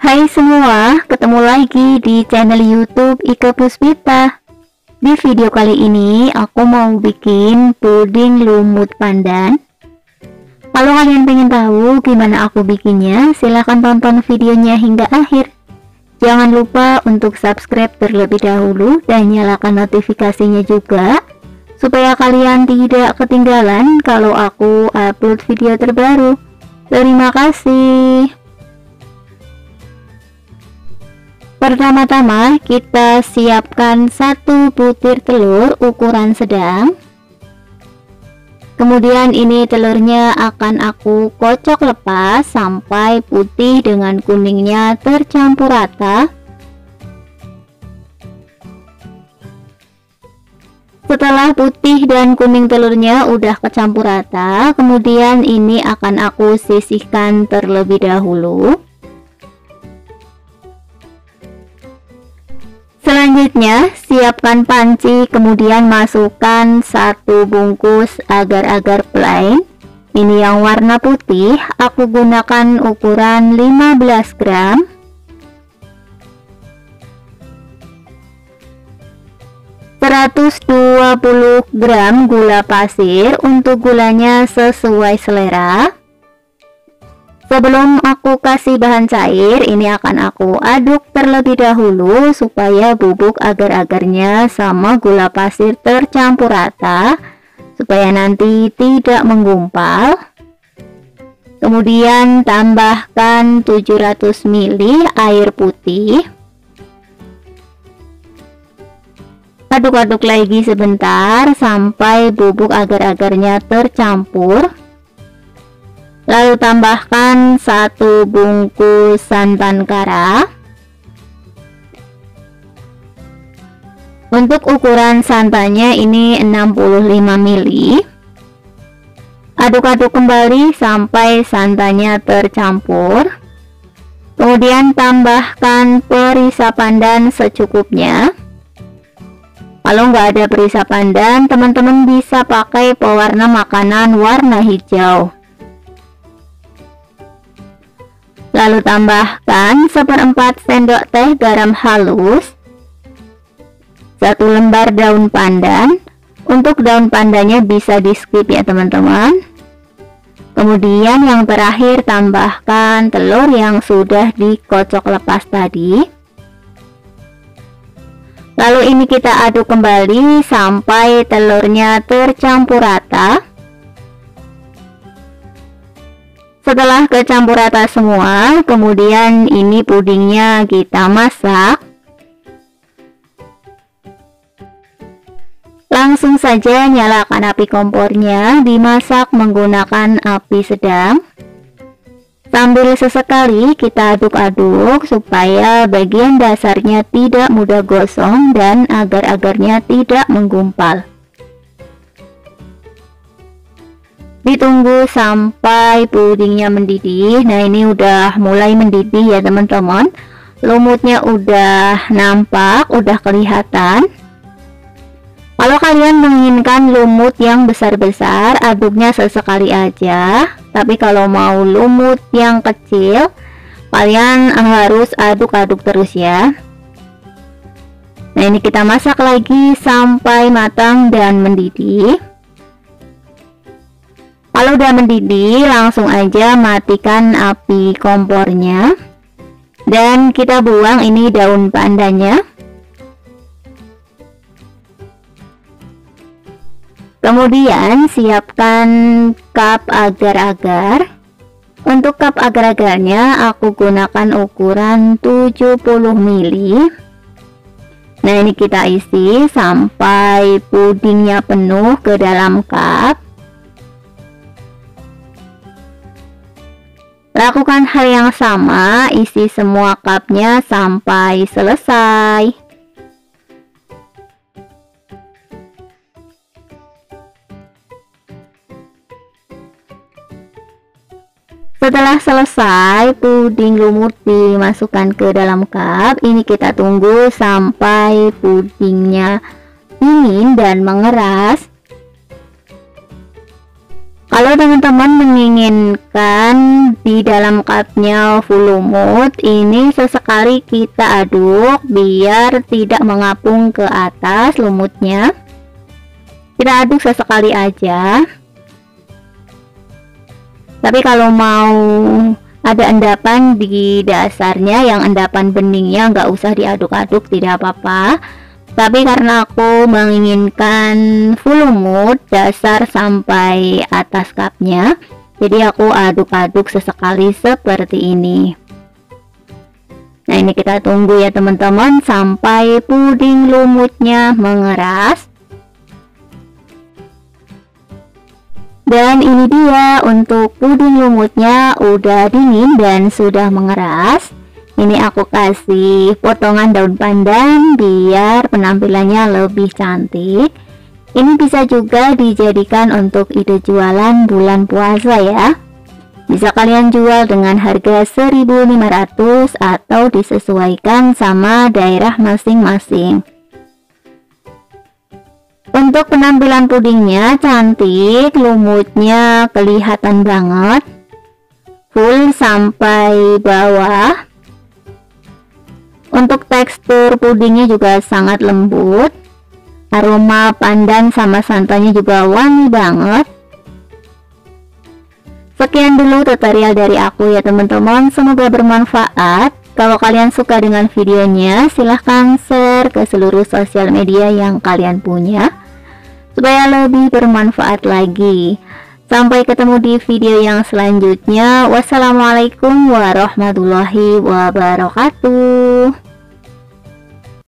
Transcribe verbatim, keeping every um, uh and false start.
Hai semua, ketemu lagi di channel YouTube Ika Puspita. Di video kali ini aku mau bikin puding lumut pandan. Kalau kalian pengen tahu gimana aku bikinnya, silahkan tonton videonya hingga akhir. Jangan lupa untuk subscribe terlebih dahulu dan nyalakan notifikasinya juga, supaya kalian tidak ketinggalan kalau aku upload video terbaru. Terima kasih. Pertama-tama kita siapkan satu butir telur ukuran sedang. Kemudian ini telurnya akan aku kocok lepas sampai putih dengan kuningnya tercampur rata. Setelah putih dan kuning telurnya udah kecampur rata, kemudian ini akan aku sisihkan terlebih dahulu. Selanjutnya, siapkan panci, kemudian masukkan satu bungkus agar-agar plain. Ini yang warna putih, aku gunakan ukuran lima belas gram. seratus dua puluh gram gula pasir, untuk gulanya sesuai selera. Sebelum aku kasih bahan cair, ini akan aku aduk terlebih dahulu supaya bubuk agar-agarnya sama gula pasir tercampur rata, supaya nanti tidak menggumpal. Kemudian tambahkan tujuh ratus mililiter air putih. Aduk-aduk lagi sebentar sampai bubuk agar-agarnya tercampur. Lalu tambahkan satu bungkus santan kara. Untuk ukuran santannya ini enam puluh lima mililiter. Aduk-aduk kembali sampai santannya tercampur. Kemudian tambahkan perisa pandan secukupnya. Kalau nggak ada perisa pandan, teman-teman bisa pakai pewarna makanan warna hijau. Lalu tambahkan seperempat sendok teh garam halus, satu lembar daun pandan. Untuk daun pandannya bisa di skip ya teman-teman. Kemudian yang terakhir tambahkan telur yang sudah dikocok lepas tadi. Lalu ini kita aduk kembali sampai telurnya tercampur rata. Setelah kecampur rata semua, kemudian ini pudingnya kita masak. Langsung saja nyalakan api kompornya, dimasak menggunakan api sedang. Sambil sesekali kita aduk-aduk supaya bagian dasarnya tidak mudah gosong dan agar-agarnya tidak menggumpal. Ditunggu sampai pudingnya mendidih. Nah, ini udah mulai mendidih ya teman-teman. Lumutnya udah nampak, udah kelihatan. Kalau kalian menginginkan lumut yang besar-besar, aduknya sesekali aja. Tapi kalau mau lumut yang kecil, kalian harus aduk-aduk terus ya. Nah, ini kita masak lagi sampai matang dan mendidih. Kalau udah mendidih, langsung aja matikan api kompornya dan kita buang ini daun pandannya. Kemudian siapkan cup agar-agar. Untuk cup agar-agarnya aku gunakan ukuran tujuh puluh mililiter. Nah, ini kita isi sampai pudingnya penuh ke dalam cup. Lakukan hal yang sama, isi semua cupnya sampai selesai. Setelah selesai, puding lumut dimasukkan ke dalam cup. Ini kita tunggu sampai pudingnya dingin dan mengeras. Kalau teman-teman menginginkan di dalam cupnya full lumut, ini sesekali kita aduk biar tidak mengapung ke atas lumutnya. Kita aduk sesekali aja. Tapi kalau mau ada endapan di dasarnya, yang endapan beningnya nggak usah diaduk-aduk, tidak apa-apa. Tapi karena aku menginginkan full lumut dasar sampai atas cupnya, jadi aku aduk-aduk sesekali seperti ini. Nah, ini kita tunggu ya teman-teman sampai puding lumutnya mengeras. Dan ini dia untuk puding lumutnya udah dingin dan sudah mengeras. Ini aku kasih potongan daun pandan biar penampilannya lebih cantik. Ini bisa juga dijadikan untuk ide jualan bulan puasa ya. Bisa kalian jual dengan harga seribu lima ratus atau disesuaikan sama daerah masing-masing. Untuk penampilan pudingnya cantik, lumutnya kelihatan banget, full sampai bawah. Untuk tekstur pudingnya juga sangat lembut, aroma pandan sama santannya juga wangi banget. Sekian dulu tutorial dari aku ya teman-teman, semoga bermanfaat. Kalau kalian suka dengan videonya, silahkan share ke seluruh sosial media yang kalian punya supaya lebih bermanfaat lagi. Sampai ketemu di video yang selanjutnya. Wassalamualaikum warahmatullahi wabarakatuh.